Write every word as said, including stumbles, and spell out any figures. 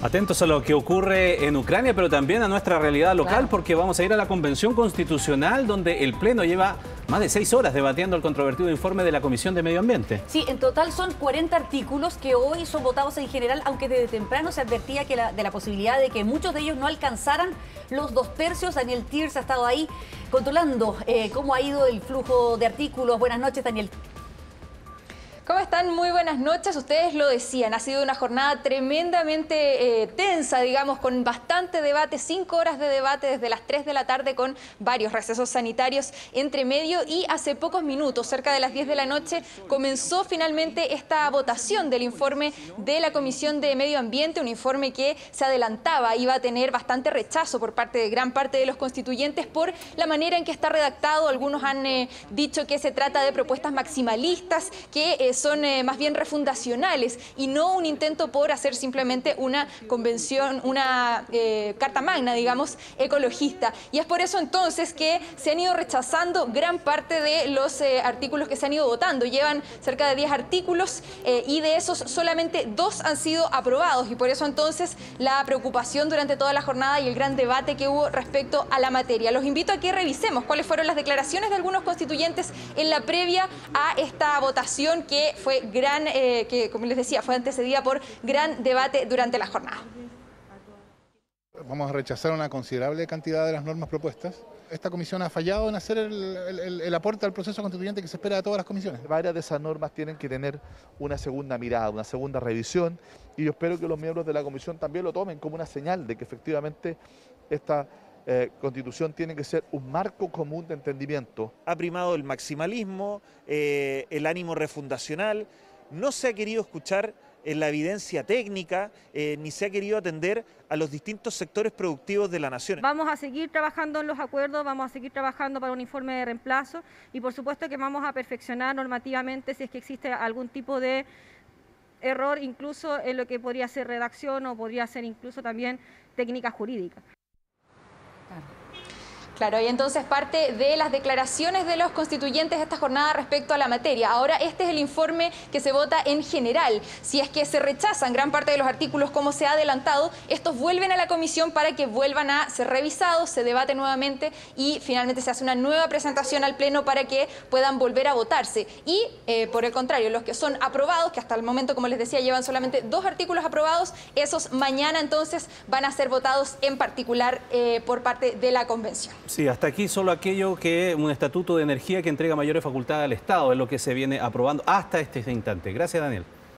Atentos a lo que ocurre en Ucrania, pero también a nuestra realidad local, claro, porque vamos a ir a la Convención Constitucional, donde el Pleno lleva más de seis horas debatiendo el controvertido informe de la Comisión de Medio Ambiente. Sí, en total son cuarenta artículos que hoy son votados en general, aunque desde temprano se advertía que la, de la posibilidad de que muchos de ellos no alcanzaran los dos tercios. Daniel Tirz ha estado ahí controlando eh, cómo ha ido el flujo de artículos. Buenas noches, Daniel. ¿Cómo están? Muy buenas noches. Ustedes lo decían, ha sido una jornada tremendamente eh, tensa, digamos, con bastante debate, cinco horas de debate desde las tres de la tarde con varios recesos sanitarios entre medio, y hace pocos minutos, cerca de las diez de la noche, comenzó finalmente esta votación del informe de la Comisión de Medio Ambiente, un informe que se adelantaba, iba a tener bastante rechazo por parte de gran parte de los constituyentes por la manera en que está redactado. Algunos han eh, dicho que se trata de propuestas maximalistas, que eh, son eh, más bien refundacionales y no un intento por hacer simplemente una convención, una eh, carta magna, digamos, ecologista. Y es por eso entonces que se han ido rechazando gran parte de los eh, artículos que se han ido votando. Llevan cerca de diez artículos eh, y de esos solamente dos han sido aprobados, y por eso entonces la preocupación durante toda la jornada y el gran debate que hubo respecto a la materia. Los invito a que revisemos cuáles fueron las declaraciones de algunos constituyentes en la previa a esta votación, que fue gran, eh, que como les decía, fue antecedida por gran debate durante la jornada. Vamos a rechazar una considerable cantidad de las normas propuestas. Esta comisión ha fallado en hacer el, el, el aporte al proceso constituyente que se espera de todas las comisiones. Varias de esas normas tienen que tener una segunda mirada, una segunda revisión, y yo espero que los miembros de la comisión también lo tomen como una señal de que efectivamente esta Eh, Constitución tiene que ser un marco común de entendimiento. Ha primado el maximalismo, eh, el ánimo refundacional, no se ha querido escuchar en la evidencia técnica, eh, ni se ha querido atender a los distintos sectores productivos de la nación. Vamos a seguir trabajando en los acuerdos, vamos a seguir trabajando para un informe de reemplazo, y por supuesto que vamos a perfeccionar normativamente si es que existe algún tipo de error, incluso en lo que podría ser redacción o podría ser incluso también técnica jurídica. Claro, y entonces parte de las declaraciones de los constituyentes de esta jornada respecto a la materia. Ahora, este es el informe que se vota en general. Si es que se rechazan gran parte de los artículos como se ha adelantado, estos vuelven a la comisión para que vuelvan a ser revisados, se debate nuevamente y finalmente se hace una nueva presentación al Pleno para que puedan volver a votarse. Y eh, por el contrario, los que son aprobados, que hasta el momento, como les decía, llevan solamente dos artículos aprobados, esos mañana entonces van a ser votados en particular eh, por parte de la convención. Sí, hasta aquí solo aquello que un estatuto de energía que entrega mayores facultades al Estado es lo que se viene aprobando hasta este instante. Gracias, Daniel.